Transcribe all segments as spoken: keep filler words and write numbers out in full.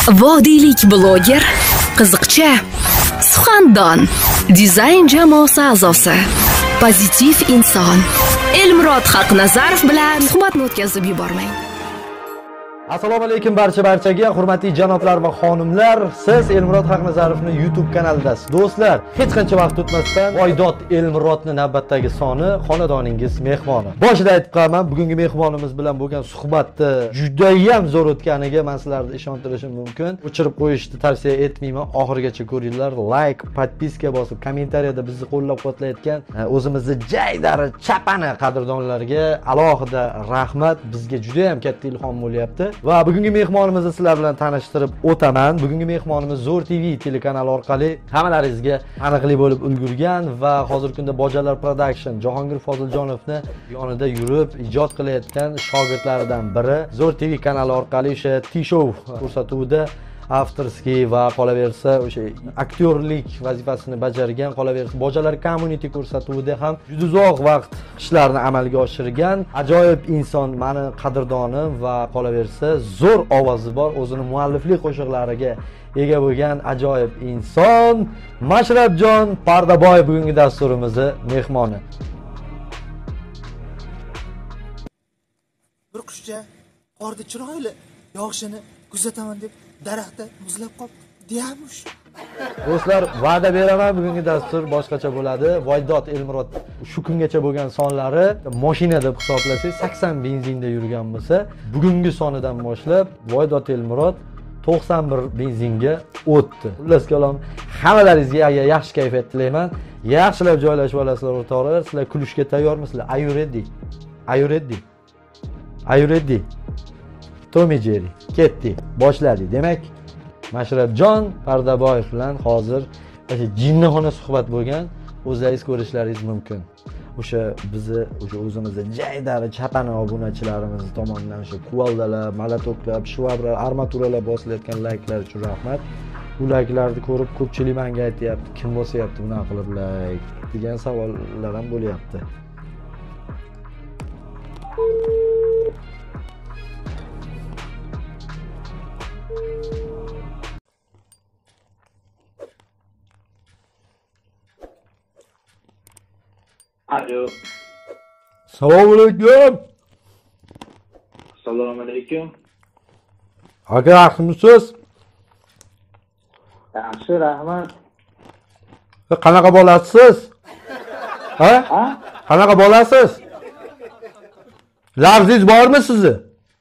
Vodiylik bloger, qiziqcha, suxandon, dizayn jamoasi a'zosi, pozitiv inson Elmurod Haqnazarov bilan suhbatni o'tkazib yubormang. Assalomu alaykum barcha barchaga, hurmatli janoblar va xonimlar. Siz Elmurod Haqnazarovning YouTube kanalidasiz. Do'stlar, hech qancha vaqt o'tmasdan Voydod Elmurodning navbatdagi soni xonadoningiz mehmoni. Boshida aytib qo'yaman, bugungi mehmonimiz bilan bo'lgan suhbatni juda ham zo'r o'tganiga men sizlarni ishontirishim mumkin. O'chirib qo'yishni tavsiya etmayman. Oxirigacha ko'ringlar. Like, podpiska bosib, kommentariyada bizni qo'llab-quvvatlayotgan o'zimizni jaydari chapani qadrdonlarga alohida rahmat. Bizga juda ham katta ilhom bo'lyapti. Va bugungi mehmonimizni sizlar bilan tanishtirib o'taman. Bugungi mehmonimiz Zo'r T V telekanali orqali hammalaringizga aniqli bo'lib ulgurgan va hozirgi kunda Bojalar Production Jahongir Foziljonovni yonida yurib ijod qilayotgan shogirdlaridan biri. Zo'r T V kanali orqali o'sha T-show ko'rsatuvida avtorskiy va qolaversa o'sha aktyorlik vazifasini bajargan, qolaversa Bojalar community ko'rsatuvida ham juda uzoq vaqt ishlarni amalga oshirgan ajoyib inson, meni qadrdonim va qolaversa zo'r ovozi bor, o'zini mualliflik qo'shiqlariga ega bo'lgan ajoyib inson Mashrabjon Pardaboyev bugungi dasturimizning mehmoni. Bir qushcha qorda chiroyli yog'ishini kuzataman deb daraxtda muzlab qolib deyamush. Do'stlar, va'da beraman, bugungi dastur boshqacha bo'ladi. Voydod Elmurod shu kungacha bo'lgan sonlari mashina deb hisoblasangiz sakson benzinda yurgan bo'lsa, bugungi sonidan boshlab Voydod Elmurod to'qson bir benzinga o'tdi. Xullas kalom, hammalaringizga yaxshi kayfiyat tilayman. Yaxshilab joylashib olasizlar o'rtoqlar. Sizlar kulishga tayyormisizlar? Are you ready? Are you ready? Are you ready? Tommy Jerry ketdi, boshladi. Demak, Mashrabjon Pardaboyev bilan hozir o'sha jinnixona suhbat bo'lgan, o'zingiz ko'rishlaringiz mumkin. O'sha bizni o'sha o'zimizning jaydari chapani obunachilarimiz tomonidan o'sha kuvaldalar, malatoklar, shvabrar, armaturalar bosilayotgan layklar uchun rahmat. Bu layklarni ko'rib ko'pchilik menga aytayapti, kim bosyapti bunaqa qilib layk degan savollar ham bo'lyapti. Alo. Assalomu alaykum. Assalomu alaykum. Aka, yaxshimisiz? Yaxshi, rahmat. Qanaqa bo'lasiz? Ha? Ha? Qanaqa bo'lasiz? Labzingiz bormi sizni?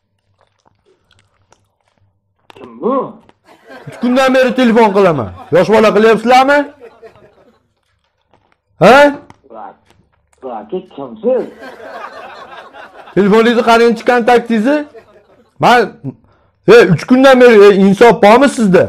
Kim bu? uch kundan beri telefon qilaman. Yosh bola qilyapsizlarmi? Ha? Aka, kimsiz? Telefoningizni qarangchi, kontaktingizni. Men ey uch kundan beri insof bormi sizda?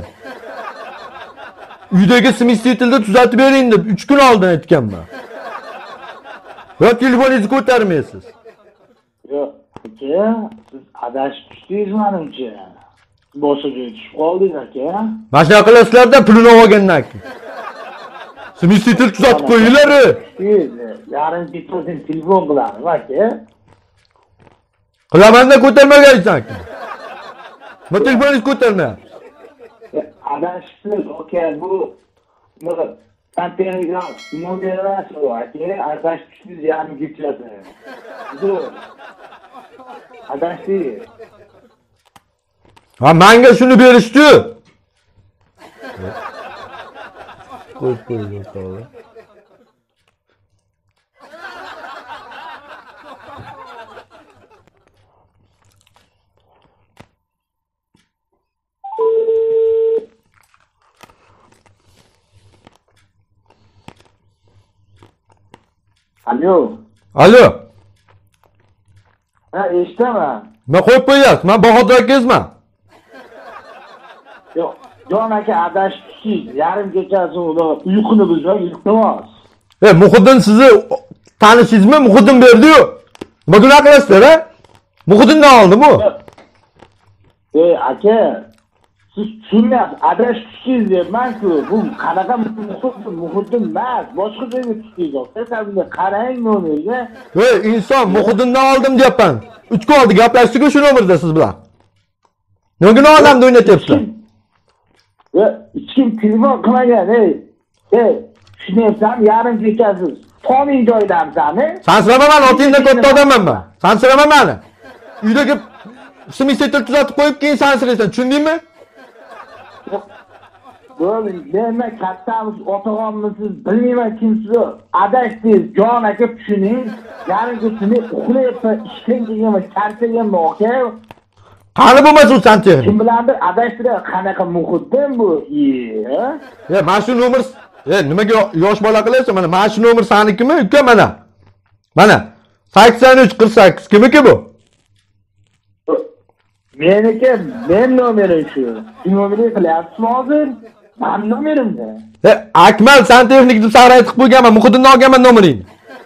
Uydagi smestitilni tuzatib bering deb uch kun oldin aytganman. Va telefoningizni ko'tarmaysiz. Yo'q, aka, siz adashib tushdingiz menimcha. Boshqa joyga tushib qoldingiz aka. Mana shunaqa qilasizlar-da, pulini olgandan keyin. Smestitil tuzatib qo'yinglar. Yarim kechasi telefon qilamiz aka. Qilamanda ko'tarmagansan. Bu telefoningizni ko'tarmayapsiz. Adashibsiz aka, bu nima Telegram nomerasi bu aka. Adashib tushdingiz yarim kechasi. Bu adashdingiz. Ha, menga shuni berishdi. Qo'yib qo'ying o'rtoqlar. Alo. Alo. Ha, eshitaman. Men qo'yib qo'yasiz. Men Bahodir akangizman. Yo'q, jon aka, adashib tushdingiz. Yarim kechasi ular uyquni buzmay yuribmiz. E, Muhiddin sizni tanishingizmi? Muhiddin berdi-yu. Nima gunoh qilasizlar, ha? Muhiddindan oldim u. Ey aka, siz tushunmayapsiz. Adashib tushdingiz deyapman-ku. Bu qanaqa Muhiddin, Muhiddin emas, boshqa joyga tushdingiz. Sizlar qarang nomerga. Ey, inson, Muhiddindan oldim deyapman. uch kun oldi gaplashdik shu nomerda siz bilan. Nima odamni o'ynatyapsizlar? Ve kim telefon qilmagan, ey. Ey, tushunyapsan, yarim kechasiz. Toning joydamsan-a? Sansirama meni, otingdan katta odamman men. Sansirama meni. Uydagi smissetor tuzatib qo'yib keyin sansiraysan, tushundingmi? Bo'ldi, men kattamiz, otog'onmisiz, bilmayman kimsiz. Adashdingiz, jon aka tushuning. Yarim kechani uxlayapman, ishdan kelganman, charchaganman, aka. Qani bo'lmasa u santexnik. Kim bilandir adashtirib, qanaqa muhitdan bu? E, mana shu nomer, e, nimaga yosh bola qilyapsan? Mana mana shu nomer sanikimi? Uka mana. Mana sakson uch qirq sakkiz kimiki bu? Meniki, men nomerim shu. Nomerni qilyapsiz hozir? Men nomerimda. E, Akmal santexnik deb sara aytib qo'yganman, muhitdan olganman nomeringni.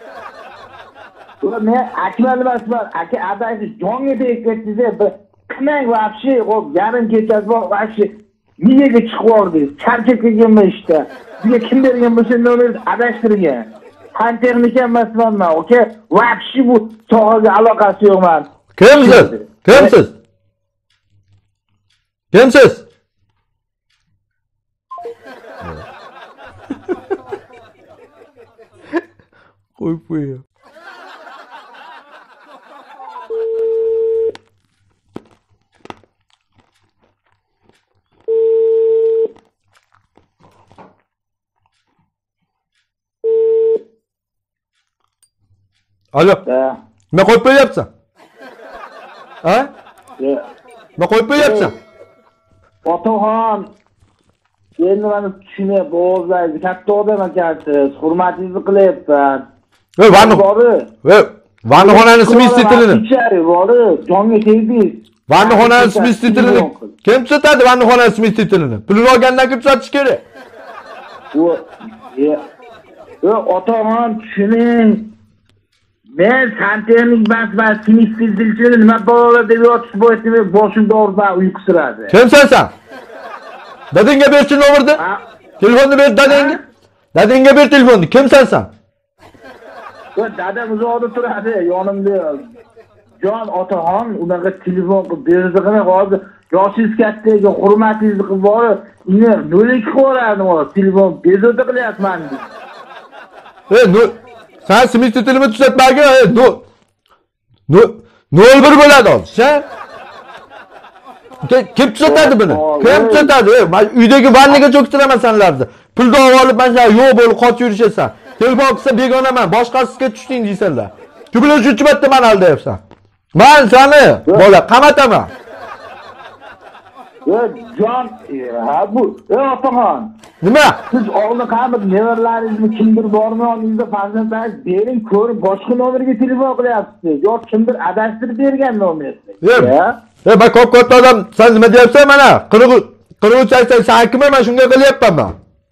Men Akmal emasman, aka adashib jonga tegib qilmang вообще, hop, yarim kechasi bor, вообще miyaga chiqib oldi. Charchab kelganman ishda. Bizga kim bergan bo'lsa nomerni adashtirgan. Santexnik emasman men, aka. Вообще bu sohaga aloqasi yo'q men. Kimsiz? Kimsiz? Kimsiz? Qo'yib qo'ying. Alo. Nima qo'yib qo'yapsan? Ha? Nima qo'yib qo'yapsan? Otaxon, endi meni tushunib, o'zlaringiz katta odam ekansiz, hurmatingizni qilyapman. Ey, vanni. Ey, vannaxonani smissetilini. Bori, jonga tegdingiz. Vannaxonani smissetilini. Kim tutadi vannaxonani smissetilini? Pulini olgandan keyin tutish kerak. U, e, otaxon tushuning. Men santexnik basman smissetilchini nima bolalar deb yotib bo'ytimi, boshimda o'rdan uyqusiradi. Kimsan sen? Dadangga ber shu nomerni. Telefonni ber dadangga. Dadangga ber telefonni. Kimsan sen? Va dadam uzoqda turadi, yonimda. Jon otaxon, unaqa telefon qilib berdiqini hozir yoshingiz kattaga hurmatingizni qilib borib, uni nolga qo'yardim, telefon bezovta qilyapman. Ey, no sen smissetilini tuzatmagin, no no nol bir bo'ladi hozir. Sen kim tuzatadi buni? Kim tuzatadi? Men uydagi vannaga cho'ktiraman senlarni. Pulni olib mana yo'q bo'lib qochib yurishasan. Telefon qilsa begonaman, boshqasiga tushding deysanlar. Shu bilan uchinchi marta meni aldayapsan. Men seni bola qamataman. Ey, jon, ha bu, ey otaxon. Nima? Siz oldin qamit nevaralaringizni kimdir bormi, oningizda farzandlaringiz bering, ko'rib boshqa nomerga telefon qilyapsiz. Yo'q, kimdir adashtirib bergan nomerni. Ey, men ko'p katta odam, sen nima deyapsan mana? qirq uch sakson sen kim? Men shunga qilyapman men.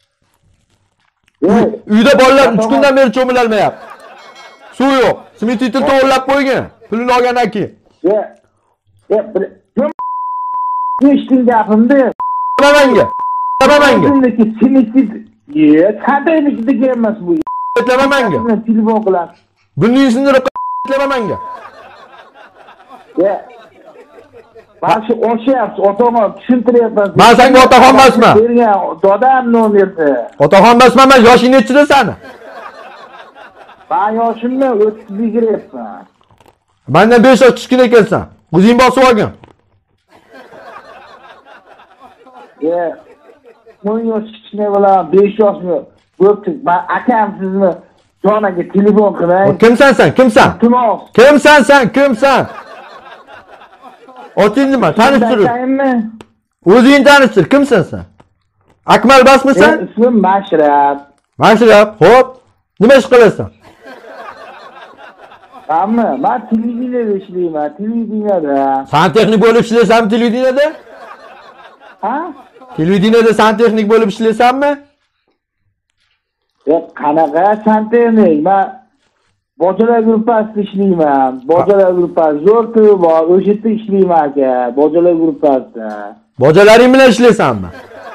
Uyda bolalar uch kundan beri cho'milolmayapti. Suv yo'q. Smissetil to'g'irlab qo'ygan. Pulini olgandan keyin. Ye. Ye, eshitding gapimni? Nima menga? Nima menga? Sizniki smissetil. Ye, qandayniki emas bu. Aytlama menga. Telefon qilar. Buning sindirib aytlama menga. Ye. Başı o'shyapsiz, otaxon tushuntiryapman. Men senga otaxon emasman. Bergan dadam nomerni. Otaxon emasman, men yoshing nechida seni? Men yoshimni o'ttiz yigirmayapman. Mendan besh yosh kichkina ekansan. O'zing bosib olgin. Ye. o'n yosh kichkina bilan besh yoshmi? Bo'pti. Men akam sizmi? Jonaga telefon qiling. Kimsan sen? Kimsan? Iltimos. Kimsan sen? Kimsan? Oting nima? Tanishtir. O'zing tanishtir. Kimsan sen? Akmal basmisan? Ismim Mashrab. Mashrab, xo'p. Nima ish qilasan? Hamma, men televideniyada ishlayman, televideniyada. Santexnik bo'lib ishlaysanmi televideniyada? Ha? Televideniyada santexnik bo'lib ishlaysanmi? Yo'q, qanaqa santexnik? Men Bojalar gruppasida ishlayman. Bojalar gruppasi zo'rku bor, o'sha yerda ishlayman aka. Bojalar gruppasida. Bojalaring bilan ishlaysanmi?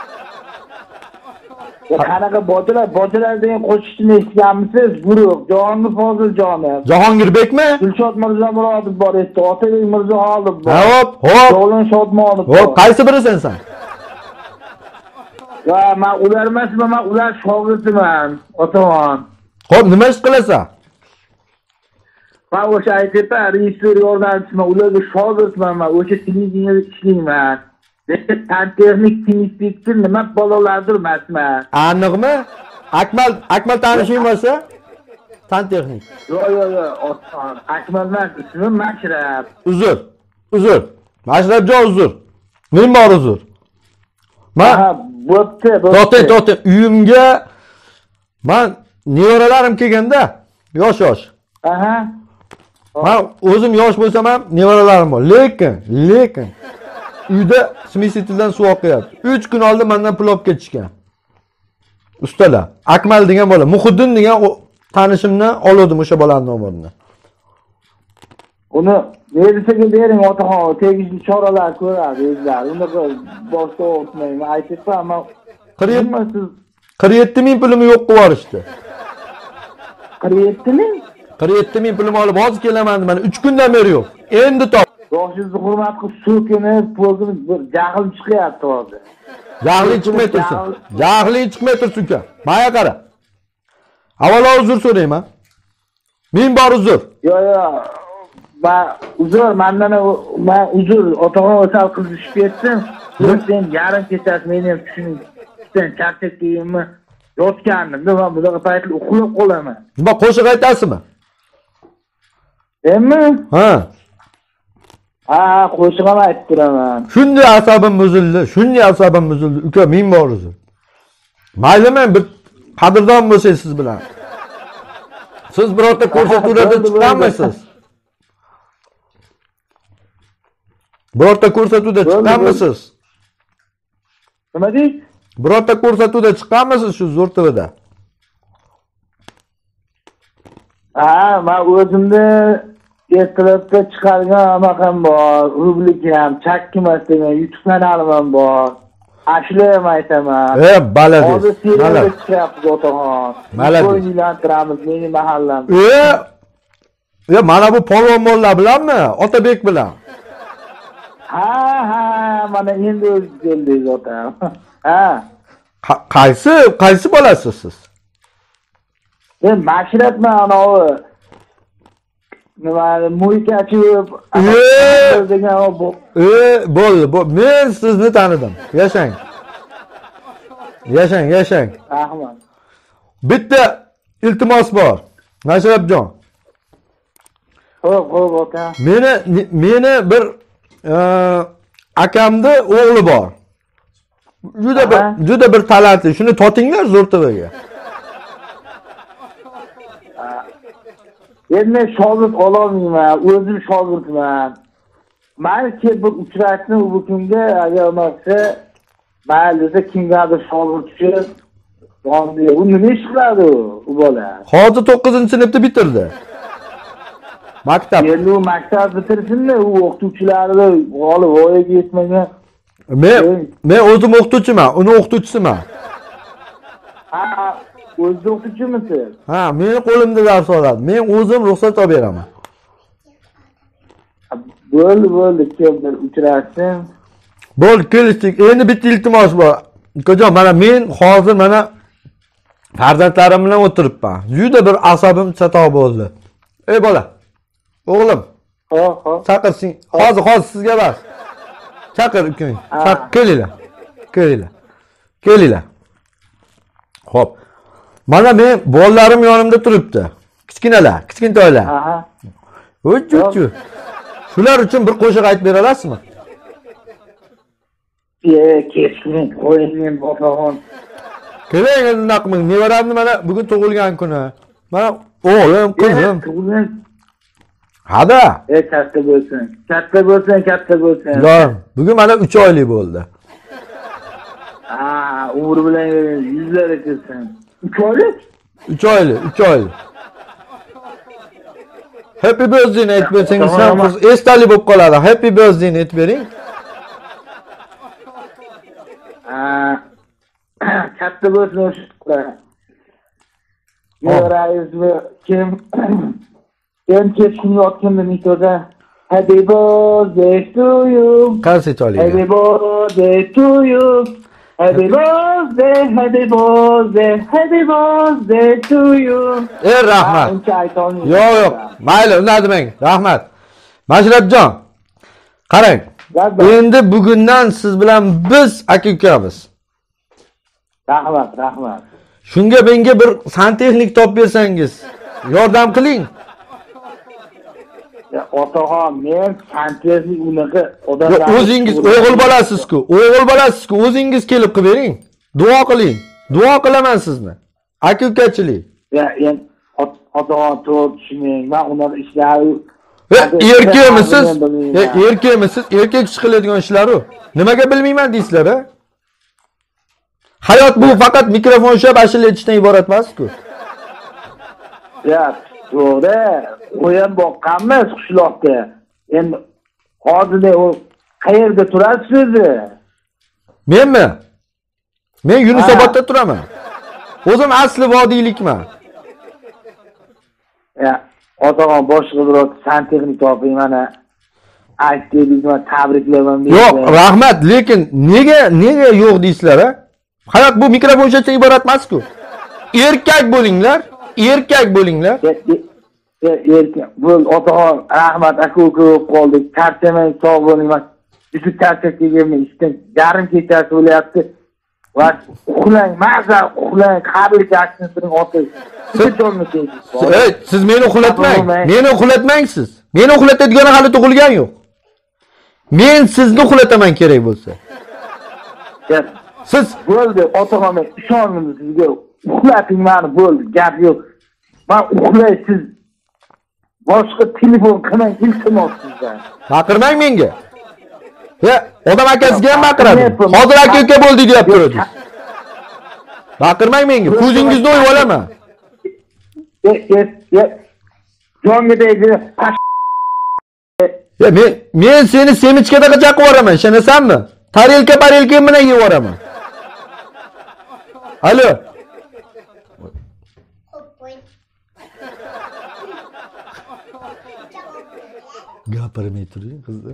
Qanaqa bojalar, bojalar degan qo'shiqchini eshitganmisiz? Guruh, Jahongir Foziljonov. Jahongirbekmi? Dilshod Mirzamurodov bor edi, Otabek Mirzaxolov bor. Hop, hop. Davlon Shodmonov bor. Hop, qaysi birisan sen? Va men ular emasman, men ular shogirdiman, otaman. Xo'p, nima ish qilasan? Men o'sha aytibman, rejissyor yordamchisiman, ularga shogirdman, men o'sha televideniyada ishlayman. Lekin texnik inspektor nima bolalardir emasman. Aniqmi? Akmal, Akmal tanishing bo'lsa? Tan texnik. Yo'q, yo'q, yo'q, otaman. Akmal emas, ismim Mashrab. Uzr. Uzr. Mashrabjon uzr. Men bor uzr. Men Ha, bo'pti, bo'pti. to'xtang, to'xtang. Uyimga men nevaralarim kelganda, yosh-yosh. Aha. Men o'zim yosh bo'lsam ham nevaralarim bor. Lekin, lekin uyda smesitildan suv oqyapti. uch kun oldin mendan pul olib ketishgan. Ustalar, Akmal degan bola, Muhiddin degan tanishimdan oldim o'sha bolaning nomerini. Uni verisiga bering, otaxon, tegishli choralar ko'radi o'zlari. Uni boshqa o'tmayman, aytibman, men qirq yetti ming pulim yo'q qilib yuborishdi. qirq yetti ming? qirq yetti ming pulim olib hozir kelaman, mana uch kundan beri yo'q. Endi top. Yoshingizni hurmat qilib so'kinib, ko'zimiz bir jahlim chiqyapti hozir. Jahling chiqmay tursin. Jahling chiqmay tursin uka. Maya qara. Avvalo uzr so'rayman. Men bor uzr. Yo'q, yo'q. Ben uzr, mendan men uzr, otaxon o'sal qizishib ketdim. Sen yarim kechasi meni ham tushuning. Sen charchab keyinmi yotgandim. Men bunaqa paytda uxlab qolaman. Nima qo'shiq aytasizmi? Endi? Ha. Ha, qo'shiq ham aytib turaman. Shunday asabim buzildi, shunday asabim buzildi. Uka, men bor uzr. Maylimi bir qadrdon bo'lsangiz siz bilan. Siz birorta ko'rsatuvlarda chiqqanmisiz? Birorta ko'rsatuvda chiqqanmisiz? Nima deysiz? Birorta ko'rsatuvda chiqqanmisiz shu Zo'r T V'da? Ha, men o'zimni ertalabda chiqargan anaqam bor, rubrikam, chakkimas degan YouTube kanalim ham bor. Ashlar ham aytaman. E, baladiz. Hozir serialga chiqyapmiz otaxon. Baladiz. O'yinlantiramiz meni mahallam. E, e mana bu polvon bolalar bilanmi? Otabek bilan. Ha, ha, mana endi o'zi keldingiz otam. Ha. Qaysi, qaysi bolasiz siz? Men Mashrabman anavi. Nima, Mo'ykachi degan bu. E, bo'ldi, bo'ldi. Men sizni tanidim. Yashang. Yashang, yashang. Rahmat. Bitta iltimos bor. Mashrabjon. Xo'p, xo'p ota. Meni meni bir akamni o'g'li bor. Juda bir juda bir talantli. Shuni totinglar Zo'r T V'ga. Endi shogird ololmayman, o'zim shogirdman. Meni kelib bir uchrashni u kunga agar bo'lsa, mayli desa kimgadir shogird tushib, u nima ish qiladi u bola? Hozir to'qqizinchi sinfni bitirdi. Maktab. Endi u maktab bitirsinmi, u o'qituvchilarni hali voyaga yetmagan. Men men o'zim o'qituvchiman, uni o'qituvchisiman. Ha, o'zing o'qituvchimisiz? Ha, meni qo'limda dars oladi. Men o'zim ruxsat olib beraman. Bo'ldi, bo'ldi, kelib uchrashdim. Bo'ldi, kelishdik. Endi bitta iltimos bor. Ukajon, mana men hozir mana farzandlarim bilan o'tiribman. Juda bir asabim chatoq bo'ldi. Ey bola. O'g'lim. Ha, ha. Chaqirsing. Hozir, hozir sizga bas. Chaqir ukang. Chaq, kelinglar. Kelinglar. Kelinglar. Xo'p. Mana men bolalarim yonimda turibdi. Kichkinalar, kichkintoylar. Aha. O'ch-o'ch. Shular uchun bir qo'shiq aytib bera olasizmi? Ye, keskin qo'ying boqon. Keling, unaqa qilmang. Nevaramni mana bugun tug'ilgan kuni. Mana o'g'lim, qizim. Hada. Ey, katta bo'lsin. Katta bo'lsin, katta bo'lsin. Yo'q, bugun mana uch oylik bo'ldi. Ha, umr bilan yuzlari kelsin. uch oylik? uch oylik, uch oylik. Happy birthday aytib bersangiz ham esdalik bo'lib qoladi. Happy birthday aytib bering. Ha, katta bo'lsin o'sha. Nevarangizmi kim? Ben keskin yotganda mitoda Happy birthday to you. Qaysi to'ylik? Happy birthday to you. Happy birthday, happy birthday, happy birthday to you. Ey rahmat. Yo'q, yo'q. Mayli, unda demang. Rahmat. Mashrabjon. Qarang. Endi bugundan siz bilan biz aka-ukamiz. Rahmat, rahmat. Shunga menga bir santexnik topib bersangiz, yordam qiling. Ya otaxon, men santexnik unaqa odamlar. O'zingiz o'g'il bolasiz-ku, o'g'il bolasiz-ku, o'zingiz kelib qilib bering. Duo qiling. Duo qilaman sizni. Aka-ukachilik. Ya, endi otaxon to'g'ri tushunmang. Men unaqa ishlar erkakmisiz? Erkakmisiz? Erkak ish qiladigan ishlar u. Nimaga bilmayman deysizlar, a? Hayot bu faqat mikrofon ushlab ashula aytishdan iborat emas-ku. Ya, to'g'ri. Qo'yib boqqanmiz qishloqda. Endi hozirda u qayerda turasiz o'zi? Menmi? Men Yunusobodda turaman. O'zim asli vodiylikman. Ya, otaxon boshqa bir santexnik toping mana. Aytdingiz, tabriklayman. Yo'q, rahmat, lekin nega nega yo'q deysizlar, a? Hayot bu mikrofon ushlashdan iborat emas-ku. Erkak bo'linglar, erkak bo'linglar. Erkak bo'l, otaxon, rahmat, aka-uka bo'lib qoldik. Charchamang, sog' bo'ling. Bizni charchab kelganman, ishdan yarim kechasi bo'lyapti. Va uxlang, maza uxlang, qabrga achsin turing ota. Ey, siz meni uxlatmang. Meni uxlatmang siz. Meni uxlatadigan hali tug'ilgan yo'q. Men sizni uxlataman kerak bo'lsa. Siz bo'ldi, otaxon, men ishondim sizga. Uxlating meni, bo'ldi, gap yo'q. Men uxlay, siz boshqa telefon qilmang, iltimos sizdan. Baqirmang menga. Ya, odam akasiga ham baqiradi. Hozir aka-uka bo'ldi deb turadi. Baqirmang menga, ko'zingizni o'yib olaman. Ye, ye, ye. Jo'ngidagi Ya men men seni semichkada chaqib yuboraman, ishonasanmi? Tarelka parelka bilan yeb yuboraman. Alo. Gapirmay turing, qizlar.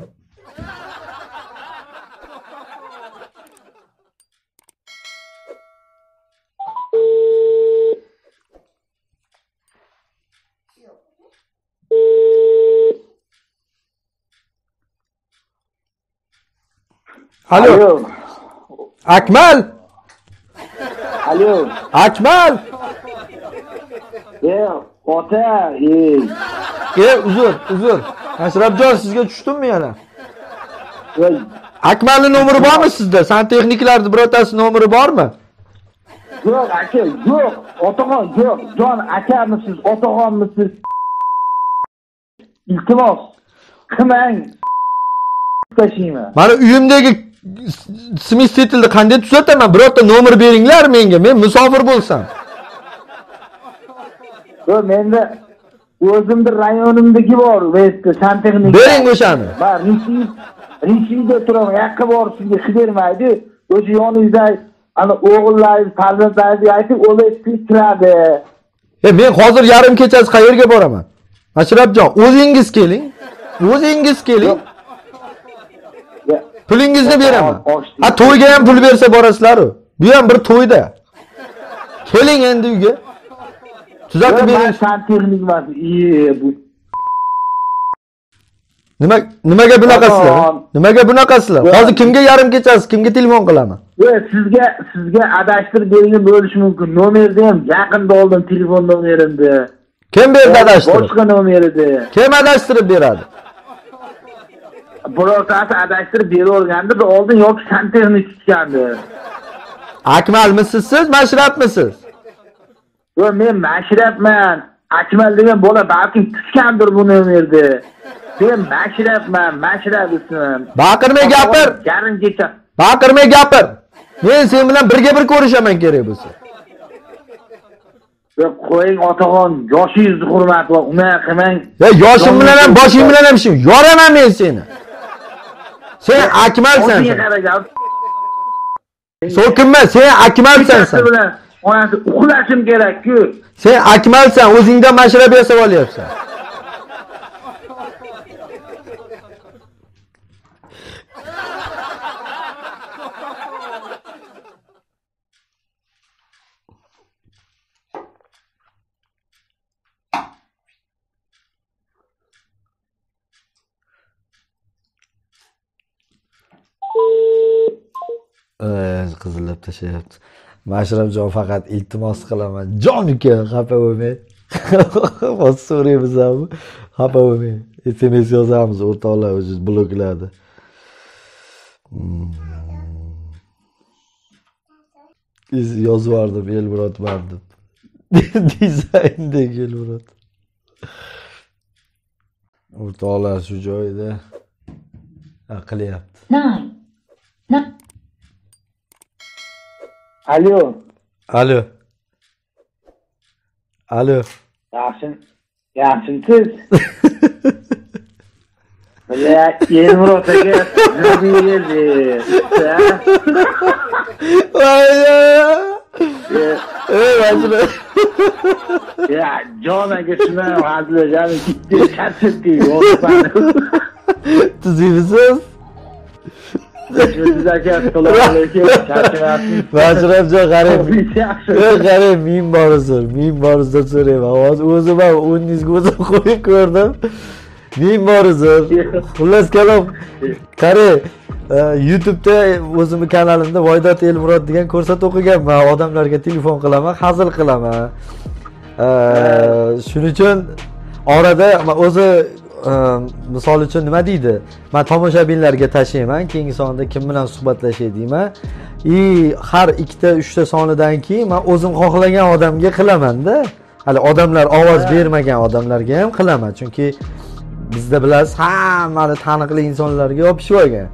Alo. Akmal. Alo. Akmal. Ya, ota, ey. E, uzr, uzr. Mashrabjon, sizga tushdimmi yana? Voy. Akmalning nomeri bormi sizda? Santexniklarning birortasi nomeri bormi? Yo'q, aka, yo'q. Otaxon, yo'q. Jon, akamisiz, otaxonmisiz? Iltimos, qilmang. Tashiyman. Mana uyimdagi smestetilni qanday tuzataman? Birorta nomer beringlar menga. Men musofir bo'lsam. Yo, menda o'zimda rayonimdagi bor, vesti santexnik. Bering o'shani. Bar, Rishi, Rishida turaman, yaqqa bor sizga qidirmaydi. O'sha yoningizda ana o'g'illaringiz, farzandlaringiz aytib, o'lib kiradi. E, men hozir yarim kechasi qayerga boraman? Mashrabjon, o'zingiz keling. O'zingiz keling. Pulingizni beraman. Ha, to'yga ham pul bersa borasizlar-ku. Bu ham bir to'yda. Keling endi uyga. Tuzatib bering. Santexnik emas. Bu Nima nimaga bunaqasizlar? Nimaga bunaqasizlar? Hozir kimga yarim kechasi, kimga telefon qilaman? Yo'q, sizga sizga adashtirib bergan bo'lishi mumkin. Nomerni ham yaqinda oldim, telefon nomerimni. Kim berdi adashtirib? Boshqa nomer edi. Kim adashtirib beradi? Birortasi adashtirib beravergandi, oldin yoki santexnik tutgandi. Akmalmisiz siz, Mashrabmisiz? Yo'q, men Mashrabman. Akmal degan bola balki tutgandir bu nomerni. Men Mashrabman, Mashrab ismim. Baqirmay gapir. Yarim kecha. Baqirmay gapir. Men sen bilan birga bir ko'rishaman kerak bo'lsa. Yo'q, qo'ying otaxon, yoshingizni hurmat va unaqa qilmang. Ya yoshim bilan ham, boshing bilan ham shu. Yoraman men seni. Sen Akmalsan. So'kinma, sen Akmalsan sen. Onasi uxlashim kerak-ku. Sen Akmalsan, o'zingdan Mashrab yasab olyapsan. Ay, qizillab tashlayapti. Mashrabjon faqat iltimos qilaman. Jon uka, xafa bo'lmang. Hozir so'raymiz ham. Xafa bo'lmang. S M S yozamiz o'rtoqlar o'zingiz bloklarda. Biz yozvardim Elmurod man deb. Dizayndagi Elmurod. O'rtoqlar shu joyda qilyapti. Nine. Nine. Alo. Alo. Alo. Yaxshin. Yaxshimsiz? Ya, Elmurod aka, nima deydi? Voy. Ey, vazir. Ya, jon aka shuni hazilajani kitti charchatdi, o'tmani. Tuzimisiz? Siz aka, assalomu alaykum. Charchamayapsiz. Vazirabjon qarang. Ey, qarang, men borizdir, men borizdir so'rayman. Hozir o'zim ham o'rningizga o'zim qo'yib ko'rdim. Men borizdir. Xullas kalom. Qarang, YouTube'da o'zimning kanalimda Voydod Elmurod degan ko'rsatma o'qiganman. Odamlarga telefon qilaman, hazil qilaman. Shuning uchun orada o'zi misol uchun nima deydi? Men tomoshabinlarga tashlayman, keyingi sonda kim bilan suhbatlashay deyman. I har ikkita uchta sonidan keyin men o'zim xohlagan odamga qilaman-da. Hali odamlar ovoz bermagan odamlarga ham qilaman, chunki bizda bilasiz, hammani taniqli insonlarga yopishib olgan.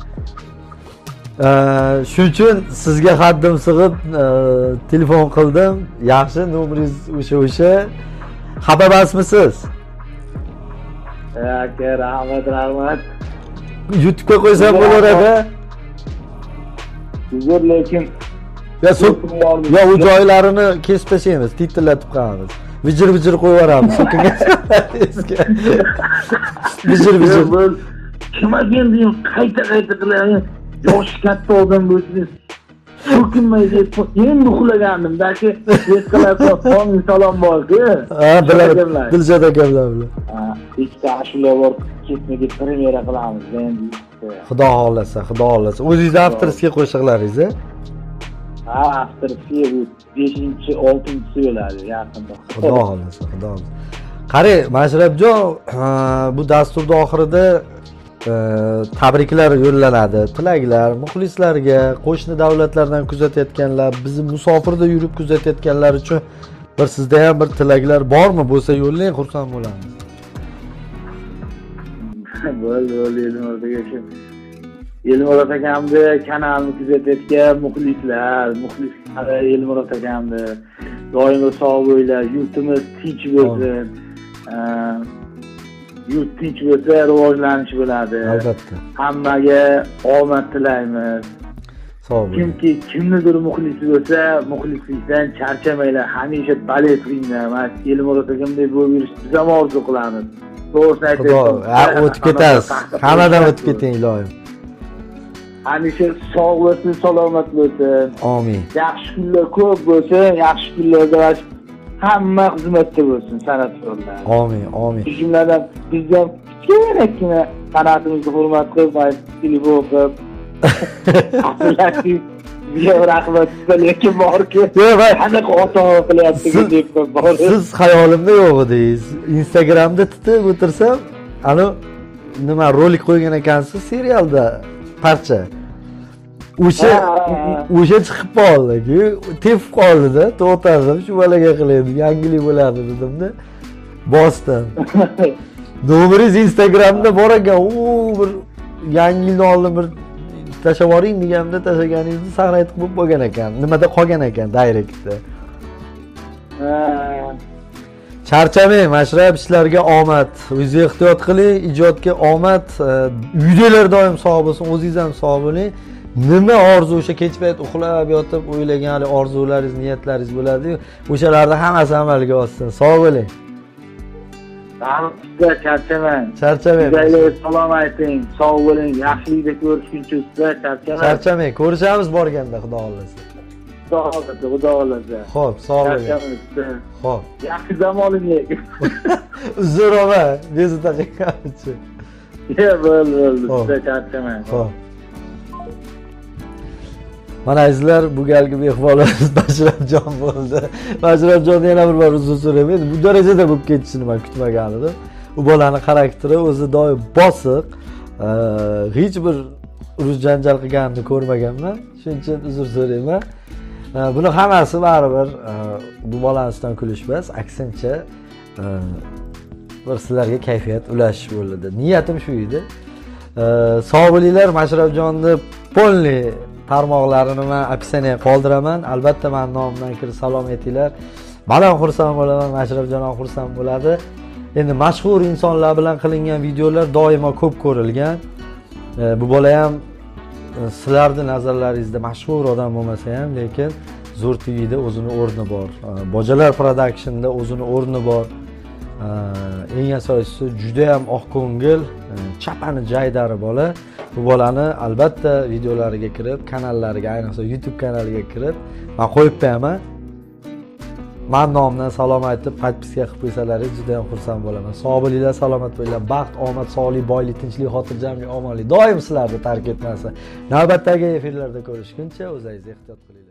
Shuning uchun sizga haddim sig'ib telefon qildim. Yaxshi, nomeringiz o'sha o'sha. Xabarsizmisiz? Aka, rahmat, rahmat. YouTube'ga qo'ysam bo'lar-edi. Zo'r, lekin Ya so'p, ya u joylarini kesib tashlaymiz, titillatib qo'yamiz. Vijir-vijir qo'yib yuboramiz. Vijir-vijir. Kim ekan qayta-qayta qilaman. Yosh katta odam bo'lsangiz, so'kinmaydi. Endi uxlagandim, balki eskalarga qonun salom borku. Ha, bilaman. Dilshod akamlar bilan. Ha, ikkita ashula bor, ketmaga premyera qilamiz endi. Xudo xolasa, xudo xolasa. O'zingizni avtorskiy qo'shiqlaringiz-a? Ha, avtorskiy bu beshinchi, oltinchi bo'ladi yaqinda. Xudo xolasa, xudo xolasa. Qarang, Mashrabjon, bu dasturning oxirida tabriklar yo'llanadi, tilaklar muxlislarga, qo'shni davlatlardan kuzatayotganlar, bizni musofirda yurib kuzatayotganlar uchun bir sizda ham bir tilaklar bormi? Bo'lsa yo'llang, xursand bo'lamiz. Bo'ldi, bo'ldi, Elmurod aka. Elmurod akamni kanalni kuzatayotgan muxlislar, muxlislar Elmurod akamni doimo sog' bo'linglar, yurtimiz tinch bo'lsin. Yurt tinch bo'lsa, rivojlanish bo'ladi. Albatta. Hammaga omad tilaymiz. Sog' bo'ling. Kimki kimnidir muxlisi bo'lsa, muxlislikdan charchamanglar, hamisha balet qilinglar. Mana Elmurod akamdek bo'lib yurishni biz ham orzu qilamiz. To'g'risini aytayapman. Ha, o'tib ketasiz. Hammadan o'tib keting, ilohim. Hamisha sog' bo'lsin, salomat bo'lsin. Amin. Yaxshi kunlar ko'p bo'lsin, yaxshi kunlarda hamma xizmatda bo'lsin san'atkorlar. Amin, amin. Shu jumladan biz ham kichkina san'atimizni hurmat qilib, telefon qilib, afsuski bizga rahmat lekin borki, qanaqa xato qilyapsiz deb bor. Siz xayolimda yo'q edingiz. Instagramda titib o'tirsam, ana nima rolik qo'ygan ekansiz serialda parcha. O'sha o'sha chiqib qoldi. Tepib qoldi-da, to'xtadim, shu bolaga qilaydi, yangilik bo'ladi dedim-da. Bosdim. Nomeringiz Instagramda bor ekan, u bir yangilikni oldin bir tashlab yuboring deganimda tashlaganingizni saqlayib qo'yib bo'lgan ekan. Nimada qolgan ekan, direktda. Charchamang, Mashrab, ishlarga omad. O'zingiz ehtiyot qiling, ijodga omad. Uydalar doim sog' bo'lsin, o'zingiz ham sog' bo'ling. Nima orzu o'sha kech payt uxlab yotib o'ylagan hali orzularingiz, niyatlaringiz bo'ladi-yu, o'shalarni hammasi amalga oshsin. Sog' bo'ling. Sizga charchamang. Charchamang. Sizlarga salom ayting, sog' bo'ling, yaxshilikda ko'rishguncha sizga charchamang. Charchamang, ko'rishamiz borganda, xudo xolasa. Xudo xolasa, xudo xolasa. Xo'p, sog' bo'ling. Xo'p. Yaxshi dam oling. Uzr opa, bezi taqagancha. Ya, bo'ldi, bo'ldi. Sizga charchamang. Xo'p. Mana sizlar bu galgi mehmonimiz Bashrafjon bo'ldi. Bashrafjonni yana bir bor uzr so'rayman. Bu darajada bo'lib ketishini men kutmagan edim. U bolaning xarakteri o'zi doim bosiq, hech bir urush janjal qilganini ko'rmaganman. Shuning uchun uzr so'rayman. Buni hammasi baribir bu bolanisdan kulish emas, aksincha bir sizlarga kayfiyat ulashish bo'ldi. Niyatim shu edi. Sog' bo'linglar, Bashrafjonni polni tarmoqlarini men opsiyasiga qoldiraman. Albatta men nomimdan kirib salom aytinglar. Men ham xursand bo'laman, Bashrafjon ham xursand bo'ladi. Endi mashhur insonlar bilan qilingan videolar doimo ko'p ko'rilgan. Bu bola ham sizlarning nazarlaringizda mashhur odam bo'lmasa ham, lekin Zo'r T V'da o'zini o'rni bor. Bojalar Production'da o'zini o'rni bor. Eng asosiysi juda ham oqko'ngil, chapani jaydari bola. Bu bolani albatta videolariga kirib, kanallariga, ayniqsa YouTube kanaliga kirib, men qo'yib qo'yaman. Men nomimdan salom aytib, podpiska qilib qo'ysalaringiz juda ham xursand bo'laman. Sog' bo'linglar, salomat bo'linglar. Baxt, omad, sog'lik, boylik, tinchlik, xotirjamlik, omonlik doim sizlarni tark etmasin. Navbatdagi efirlarda ko'rishguncha o'zingizni ehtiyot qiling.